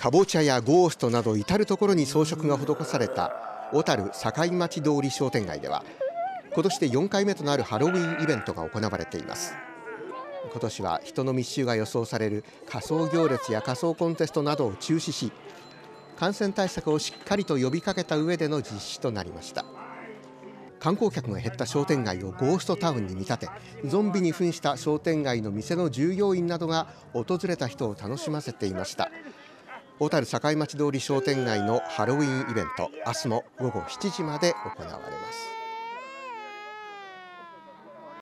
かぼちゃやゴーストなど至る所に装飾が施された小樽堺町通り商店街では、今年で4回目となるハロウィンイベントが行われています。今年は人の密集が予想される仮装行列や仮装コンテストなどを中止し、感染対策をしっかりと呼びかけた上での実施となりました。観光客が減った商店街をゴーストタウンに見立て、ゾンビに扮した商店街の店の従業員などが訪れた人を楽しませていました。小樽堺町通り商店街のハロウィンイベント、明日も午後7時まで行われます。